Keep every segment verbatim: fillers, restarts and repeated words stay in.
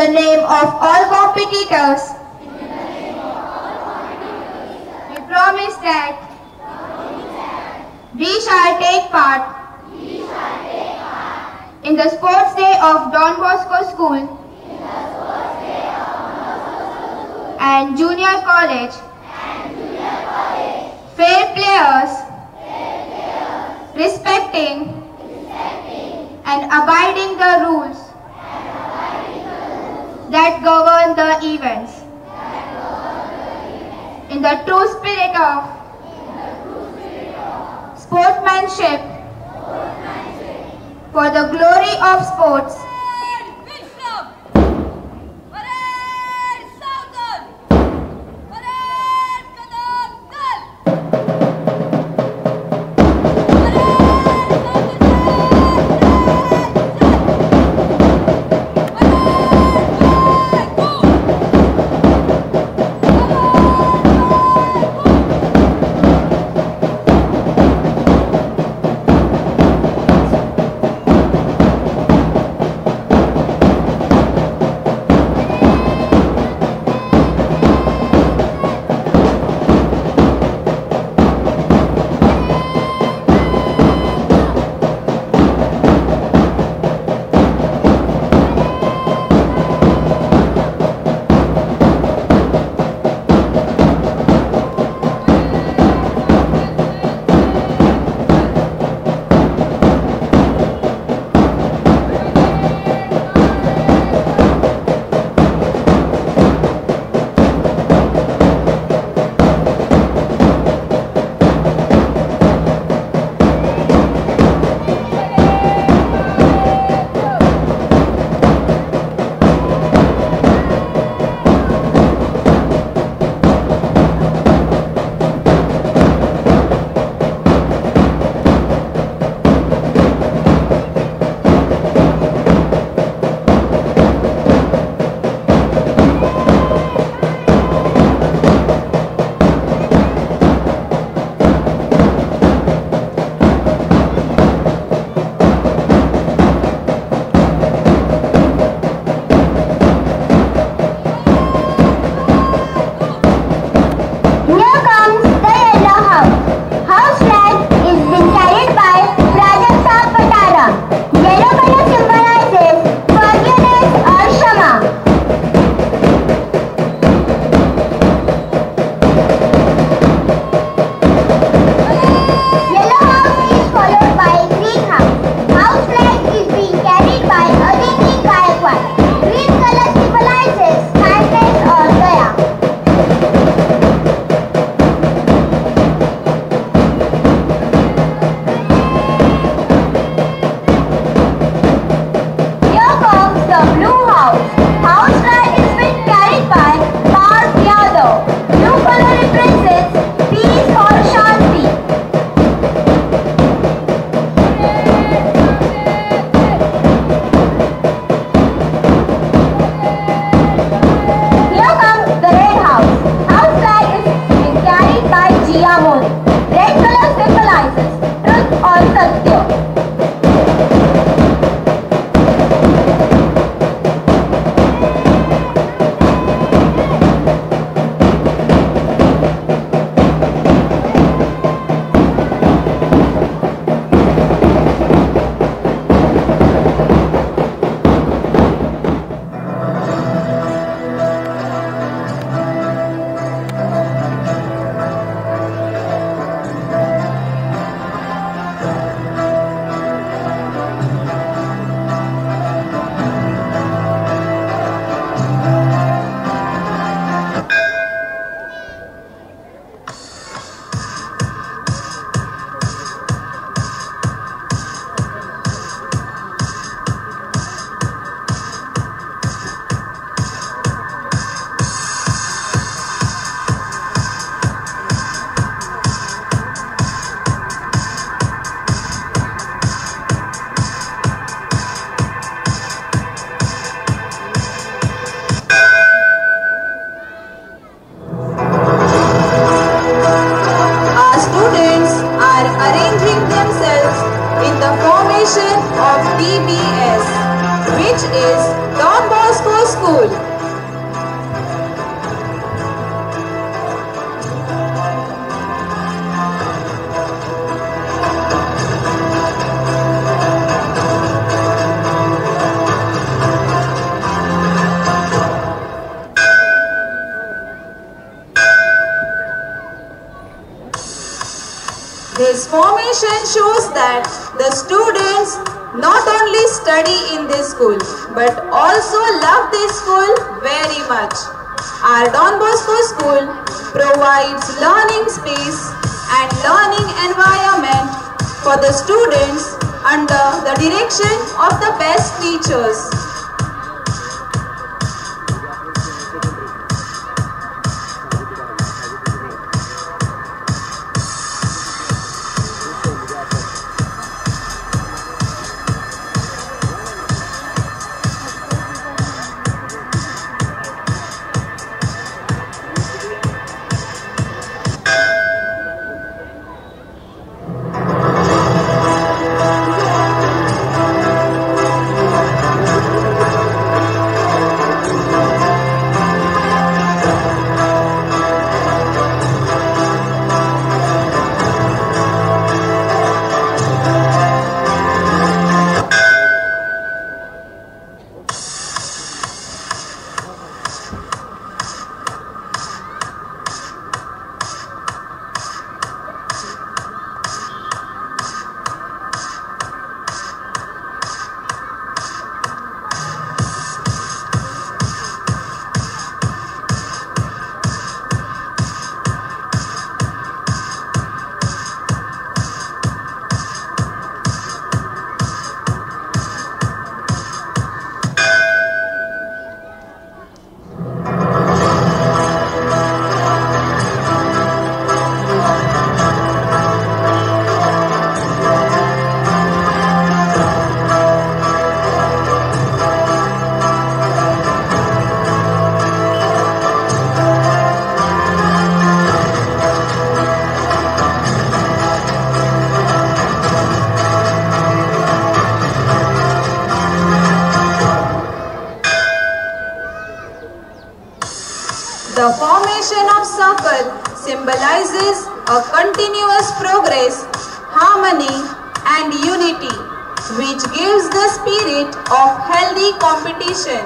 the name of all competitors, we promise that we shall take part in the sports day of Don Bosco School and junior college, fair players, respecting and abiding the rules that govern the events in the true spirit of sportsmanship for the glory of sports. This formation shows that the students not only study in this school but also love this school very much. Our Don Bosco school provides learning space and learning environment for the students under the direction of the best teachers. The formation of circle symbolizes a continuous progress, harmony and unity, which gives the spirit of healthy competition.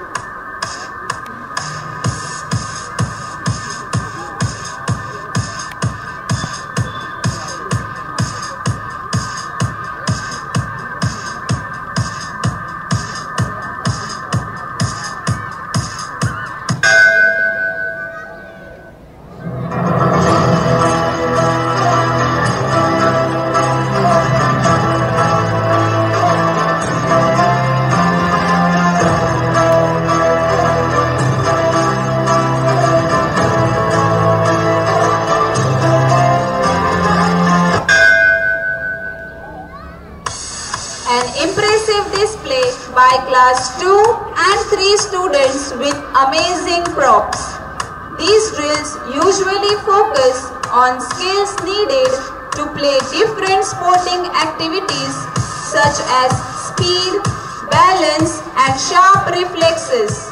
Impressive display by class two and three students with amazing props. These drills usually focus on skills needed to play different sporting activities such as speed, balance and sharp reflexes.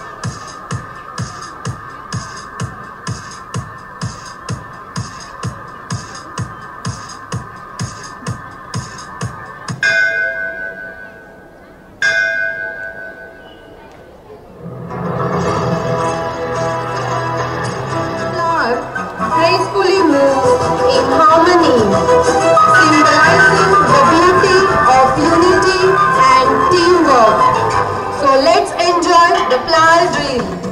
Gracefully moves in harmony, symbolizing the beauty of unity and teamwork. So let's enjoy the flower drill.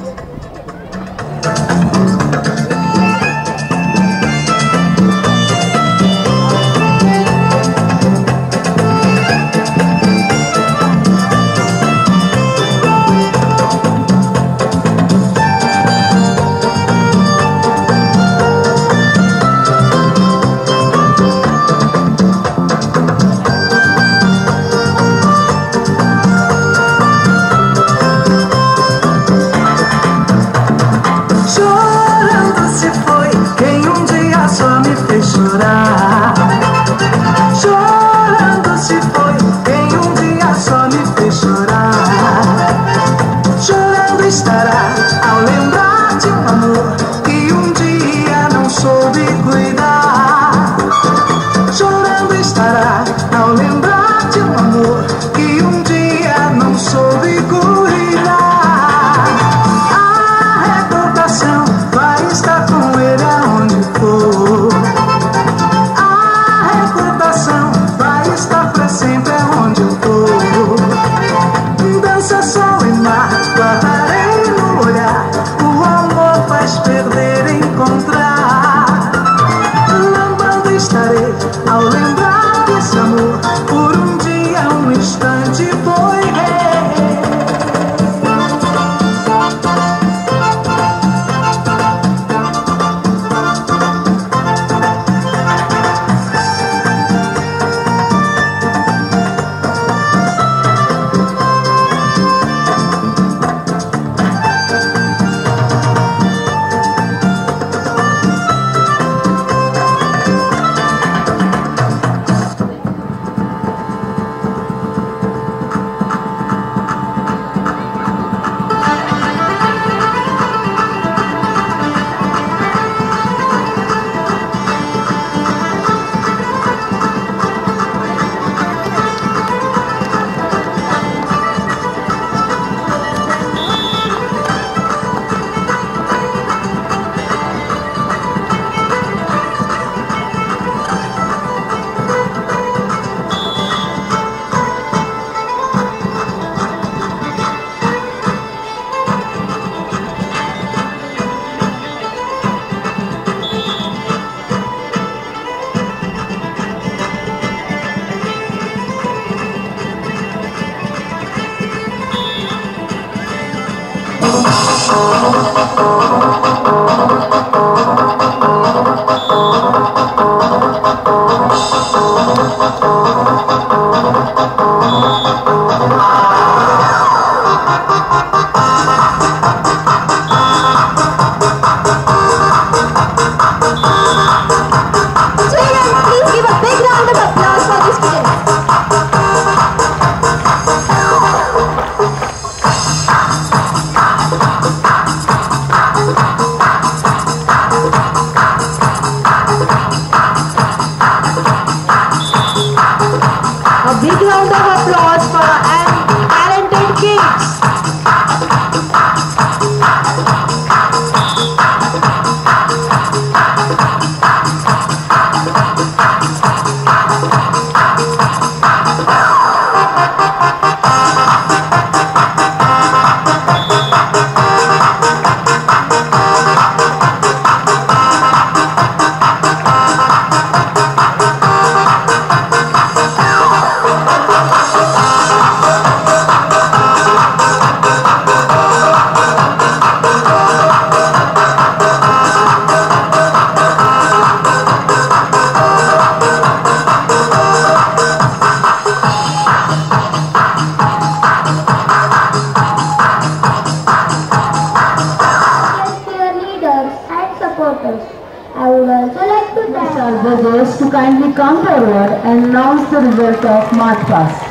our judges to kindly come forward and announce the result of March Past.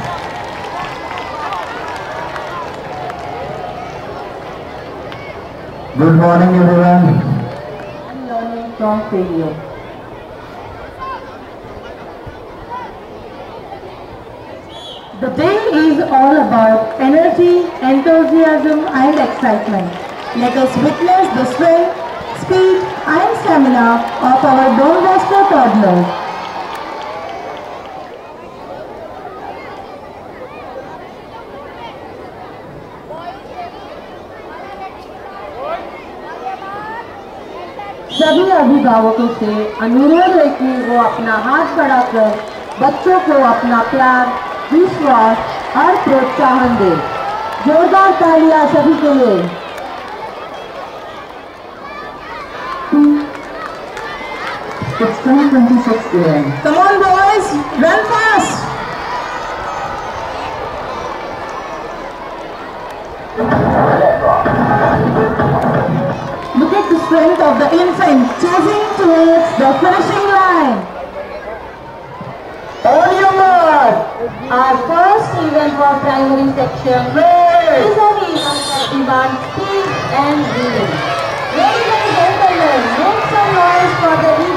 Good morning everyone. And learning from failure. The day is all about energy, enthusiasm and excitement. Let us witness the strength, speed and stamina of our Don Bosco toddlers. सभी अभिभावकों से अनुरोध है कि वो अपना हाथ बढ़ाकर बच्चों को अपना प्यार, विश्वास और प्रोत्साहन दे। जोरदार तालियां सभी के लिए। It's ten twenty-six a m Come on boys, run fast! Look at the strength of the infant chasing towards the finishing line. On your mark! Our first event for primary section is an event that demands speed and winning. Ladies and gentlemen, make some noise for the